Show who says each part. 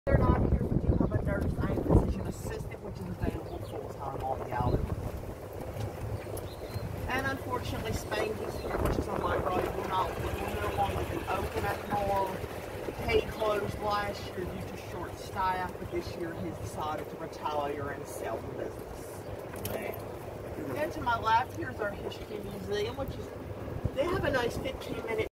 Speaker 1: They're not here, but you have a nurse and physician assistant, which is available full-time on the island. And unfortunately, Spanky's here, which is on my right, will no longer be open anymore. He closed last year due to short staff, but this year he's decided to retire and sell the business. And to my left, here's our history museum, which is, they have a nice 15-minute